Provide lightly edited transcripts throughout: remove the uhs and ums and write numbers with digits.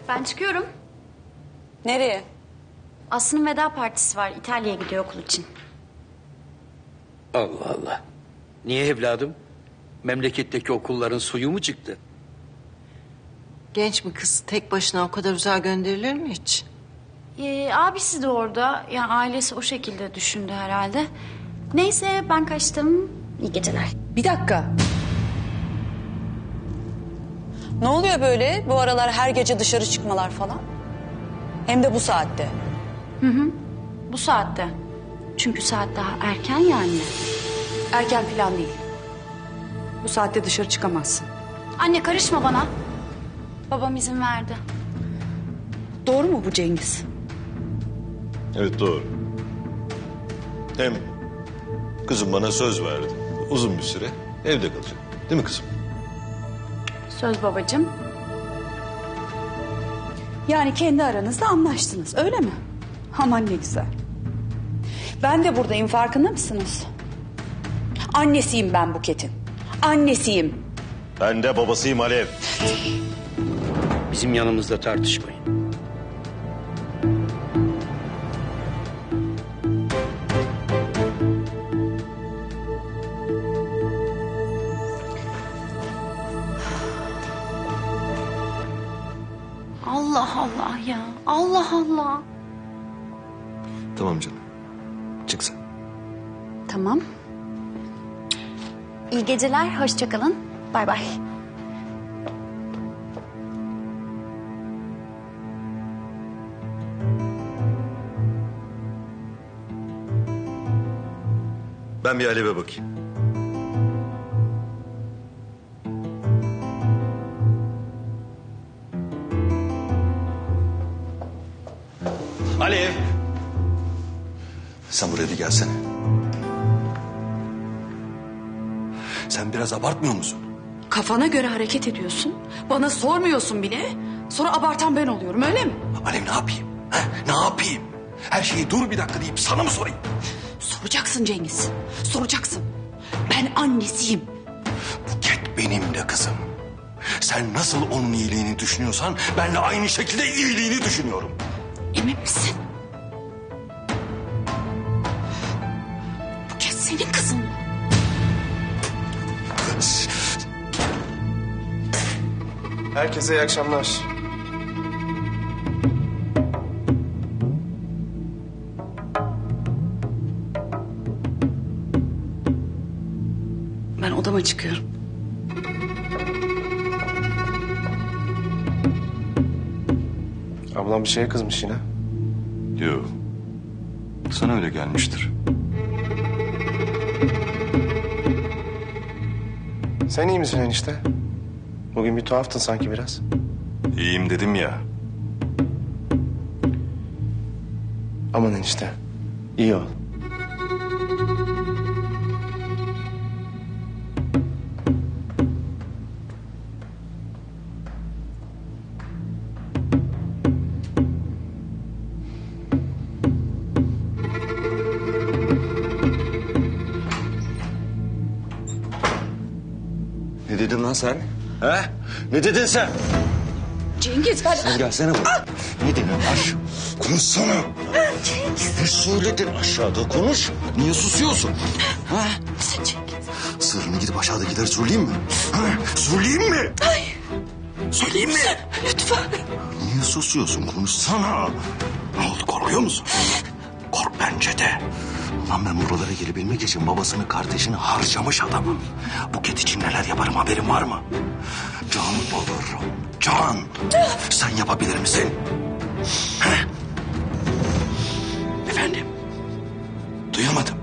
Ben çıkıyorum. Nereye? Aslı'nın veda partisi var. İtalya'ya gidiyor okul için. Allah Allah. Niye evladım? Memleketteki okulların suyu mu çıktı? Genç bir kız tek başına o kadar uzağa gönderilir mi hiç? Abisi de orada. Yani ailesi o şekilde düşündü herhalde. Neyse ben kaçtım. İyi geceler. Bir dakika. Ne oluyor böyle? Bu aralar her gece dışarı çıkmalar falan. Hem de bu saatte. Bu saatte. Çünkü saat daha erken yani. Erken falan değil. Bu saatte dışarı çıkamazsın. Anne karışma bana. Babam izin verdi. Doğru mu bu Cengiz? Evet doğru. Hem kızım bana söz verdi. Uzun bir süre evde kalacak. Değil mi kızım? Söz babacığım. Yani kendi aranızda anlaştınız öyle mi? Aman ne güzel. Ben de buradayım farkında mısınız? Annesiyim ben Buket'in. Annesiyim. Ben de babasıyım Alev. Bizim yanımızda tartışmayın. Allah Allah ya. Allah Allah. Tamam canım. Çık sen. Tamam. İyi geceler. Hoşça kalın. Bay bay. Ben bir Alev'e bakayım. Alev. Sen buraya bir gelsene. Sen biraz abartmıyor musun? Kafana göre hareket ediyorsun. Bana sormuyorsun bile. Sonra abartan ben oluyorum öyle mi? Alev ne yapayım? Ha? Ne yapayım? Her şeyi dur bir dakika deyip sana mı sorayım? Soracaksın Cengiz. Soracaksın. Ben annesiyim. Buket benim de kızım. Sen nasıl onun iyiliğini düşünüyorsan ben de aynı şekilde iyiliğini düşünüyorum. Emin misin? Buket senin kızın mı? Herkese iyi akşamlar. Ben odama çıkıyorum. Ablam bir şeye kızmış yine. Yok. Sana öyle gelmiştir. Sen iyi misin enişte? Bugün bir tuhaftın sanki biraz. İyiyim dedim ya. Aman enişte. İyi ol. Ne dedin lan sen? He? Ne dedin sen? Cengiz ben... Sen gelsene buraya. Ne dedin aş? Konuşsana. Ne söyledin aşağıda konuş. Niye susuyorsun? Ha? Cengiz. Sırrını gidip aşağıdakilere söyleyeyim mi? Ha? Söyleyeyim mi? Hayır. Söyleyeyim mi? Lütfen. Niye susuyorsun? Konuşsana. Ne oldu korkuyor musun? Kork bence de. Ulan ben buralara gelebilmek için babasını kardeşini harcamış adamım. Buket için neler yaparım haberin var mı? Can olurum. Can. Sen yapabilir misin? He? Efendim? Duyamadım.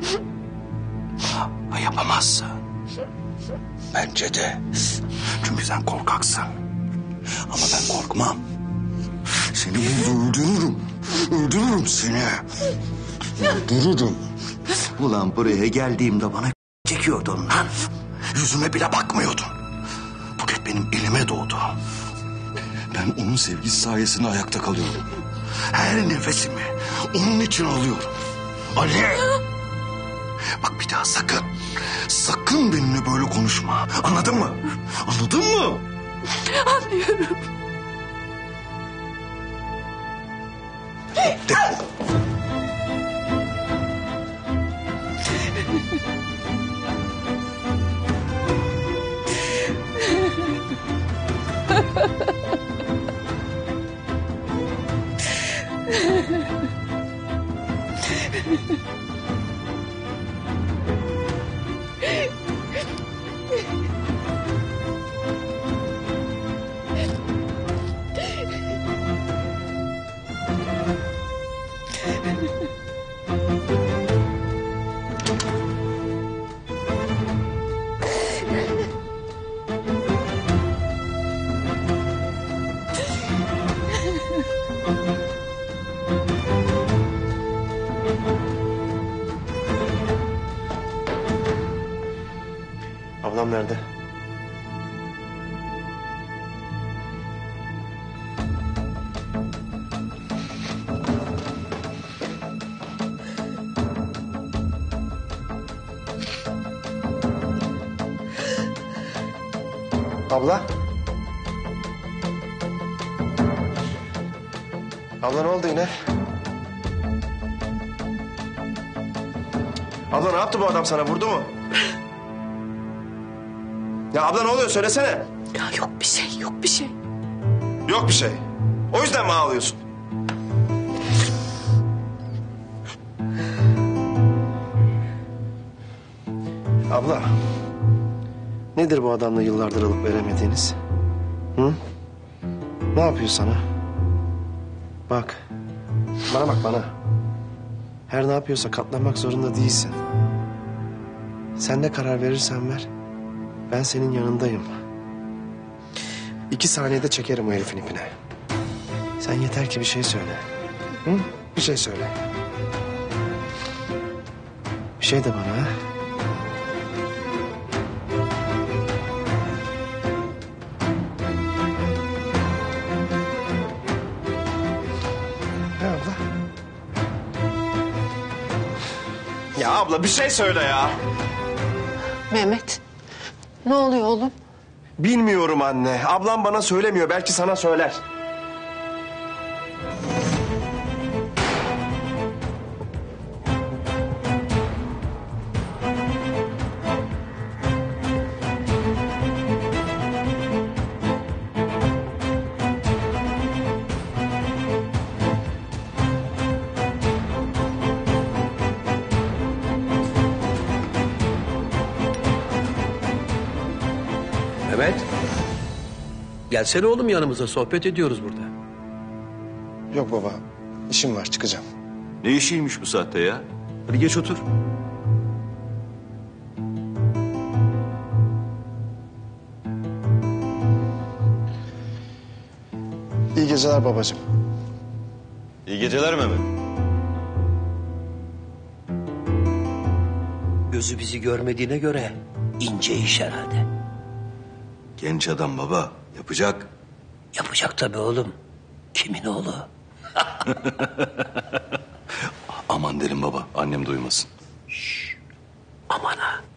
Ha, yapamazsın. Bence de. Çünkü sen korkaksın. Ama ben korkmam. Seni burada öldürürüm. Öldürürüm seni. Öldürürüm. Ulan buraya geldiğimde bana çekiyordun lan. Yüzüme bile bakmıyordun. Buket benim elime doğdu. Ben onun sevgisi sayesinde ayakta kalıyorum. Her nefesimi onun için alıyorum. Ali. Bak bir daha sakın. Sakın benimle böyle konuşma. Anladın mı? Anladın mı? Anlıyorum. Defol. Ablam nerede? Abla? Abla ne oldu yine? Abla ne yaptı bu adam sana? Vurdu mu? Ya abla ne oluyor? Söylesene. Ya yok bir şey, yok bir şey. Yok bir şey. O yüzden mi ağlıyorsun? Abla. Nedir bu adamla yıllardır alıp veremediğiniz? Hı? Ne yapıyor sana? Bak. Bana bak bana. Her ne yapıyorsa katlanmak zorunda değilsin. Sen ne karar verirsen ver. Ben senin yanındayım. 2 saniyede çekerim o herifin ipine. Sen yeter ki bir şey söyle. Hı? Bir şey söyle. Bir şey de bana ha. Ne abla? Ya abla bir şey söyle ya. Mehmet, ne oluyor oğlum? Bilmiyorum anne. Ablam bana söylemiyor. Belki sana söyler. Mehmet. Gelsene oğlum yanımıza, sohbet ediyoruz burada. Yok baba. İşim var. Çıkacağım. Ne işiymiş bu saatte ya? Hadi geç otur. İyi geceler babacığım. İyi geceler Mehmet. Gözü bizi görmediğine göre ince iş herhalde. Genç adam baba. Yapacak. Yapacak tabii oğlum. Kimin oğlu? Aman derim baba. Annem duymasın. Aman ha.